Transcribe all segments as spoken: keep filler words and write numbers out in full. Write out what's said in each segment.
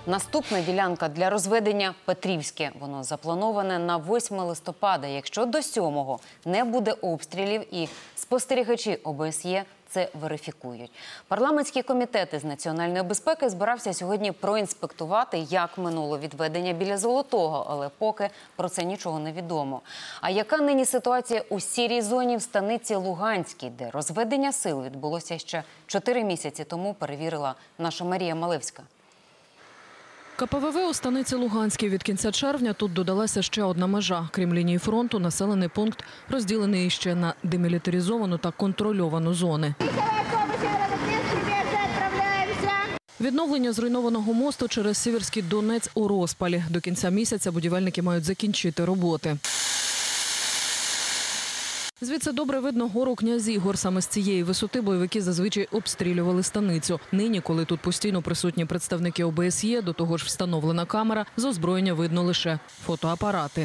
Наступна ділянка для розведення – Петрівське. Воно заплановане на восьме листопада. Якщо до сьомого не буде обстрілів і спостерігачі О Б С Є це верифікують. Парламентський комітет із національної безпеки збирався сьогодні проінспектувати, як минуло відведення біля Золотого, але поки про це нічого не відомо. А яка нині ситуація у сірій зоні в станиці Луганській, де розведення сил відбулося ще чотири місяці тому, перевірила наша Марія Малевська. К П В В у станиці Луганській від кінця червня тут додалася ще одна межа. Крім лінії фронту, населений пункт розділений іще на демілітаризовану та контрольовану зони. Відновлення зруйнованого мосту через Сіверський Донець у розпалі. До кінця місяця будівельники мають закінчити роботи. Звідси добре видно гору Князігор. Саме з цієї висоти бойовики зазвичай обстрілювали станицю. Нині, коли тут постійно присутні представники О Б С Є, до того ж встановлена камера, з озброєння видно лише фотоапарати.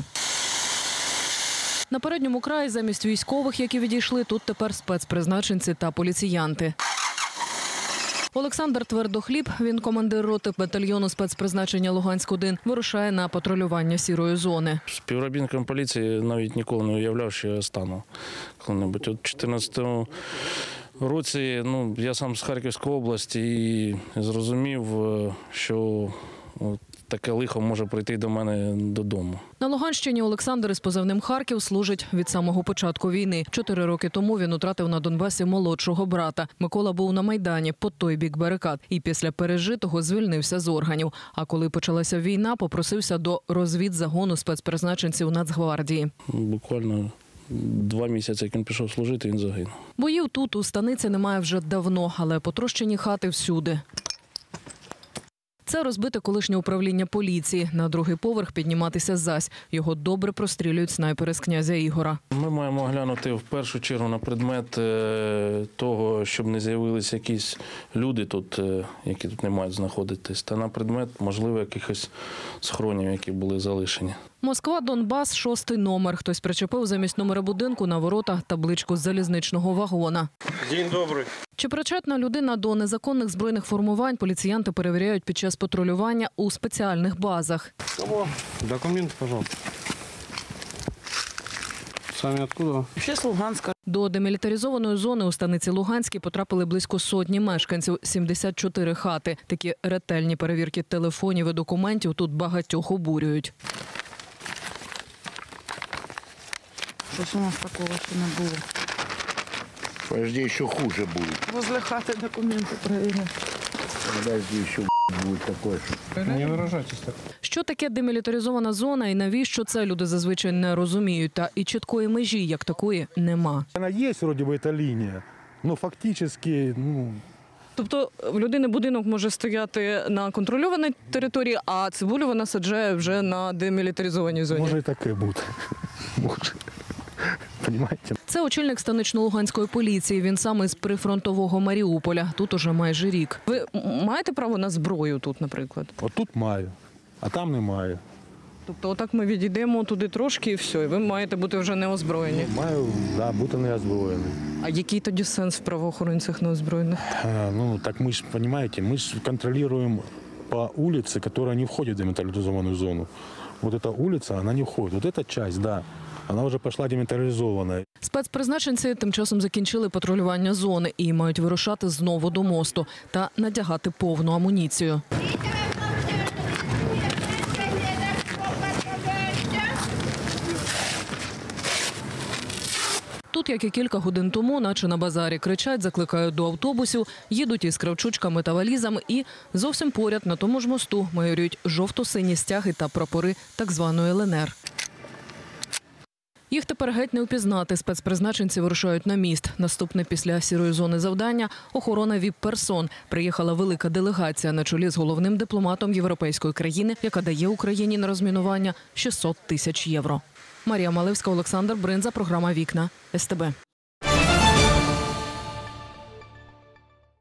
На передньому краї замість військових, які відійшли, тут тепер спецпризначенці та поліціянти. Олександр Твердохліб, він командир роти батальйону спецпризначення Луганськ один, вирушає на патрулювання сірої зони. Співробітником поліції навіть ніколи не уявляв, що я стану коли-небудь. У дві тисячі чотирнадцятому році ну, я сам з Харківської області і зрозумів, що от, таке лихо може прийти до мене додому. На Луганщині Олександр із позивним «Харків» служить від самого початку війни. Чотири роки тому він втратив на Донбасі молодшого брата. Микола був на Майдані, по той бік барикад. І після пережитого звільнився з органів. А коли почалася війна, попросився до розвідзагону спецпризначенців Нацгвардії. Буквально два місяці, як він пішов служити, він загинув. Боїв тут, у станиці, немає вже давно, але потрощені хати всюди. Це розбите колишнє управління поліції. На другий поверх підніматися зась. Його добре прострілюють снайпери з Князя Ігора. Ми маємо оглянути в першу чергу на предмет того, щоб не з'явилися якісь люди тут, які тут не мають знаходитись, та на предмет, можливо, якихось схронів, які були залишені. Москва, Донбас, шостий номер. Хтось причепив замість номера будинку на ворота табличку залізничного вагона. День добрий. Чи причетна людина до незаконних збройних формувань, поліціянти перевіряють під час патрулювання у спеціальних базах. Кого? Документи, пожалуйста. Самі откуда? Ще з Луганська. До демілітаризованої зони у станиці Луганській потрапили близько сотні мешканців, сімдесят чотири хати. Такі ретельні перевірки телефонів і документів тут багатьох обурюють. Щось у нас такого ще не було. Подожди, ще хуже буде. Возле хати документи перевіряють. Подожди, ще буде таке. Не виражайтесь так. Що таке демілітаризована зона і навіщо це, люди зазвичай не розуміють. Та і чіткої межі, як такої, нема. Вона є, вроді би, ця лінія, але фактично, ну... Тобто в людини будинок може стояти на контрольованій території, а цибулю вона саджає вже на демілітаризованій зоні? Може і таке бути. Може. Понімаєте? Це очільник станично-луганської поліції. Він саме з прифронтового Маріуполя. Тут уже майже рік. Ви маєте право на зброю тут, наприклад? Отут маю, а там немає. Тобто отак ми відійдемо туди трошки і все, і ви маєте бути вже неозброєні? Маю, да, бути не озброєний. А який тоді сенс в правоохоронцях неозброєних? А, ну, так ми ж, розумієте, ми ж контролюємо по вулиці, яка не входить в демілітаризовану зону. Вот эта улица, она не входит. Вот эта часть, да, вона вже пішла демілітаризована. Спецпризначенці тим часом закінчили патрулювання зони і мають вирушати знову до мосту та надягати повну амуніцію. Тут, як і кілька годин тому, наче на базарі, кричать, закликають до автобусів, їдуть із кравчучками та валізами і зовсім поряд на тому ж мосту майорюють жовто-сині стяги та прапори так званої Л Н Р. Їх тепер геть не впізнати. Спецпризначенці вирушають на міст. Наступне після сірої зони завдання – охорона віп-персон. Приїхала велика делегація на чолі з головним дипломатом європейської країни, яка дає Україні на розмінування шістсот тисяч євро. Марія Малевська, Олександр Бринза, програма «Вікна», С Т Б.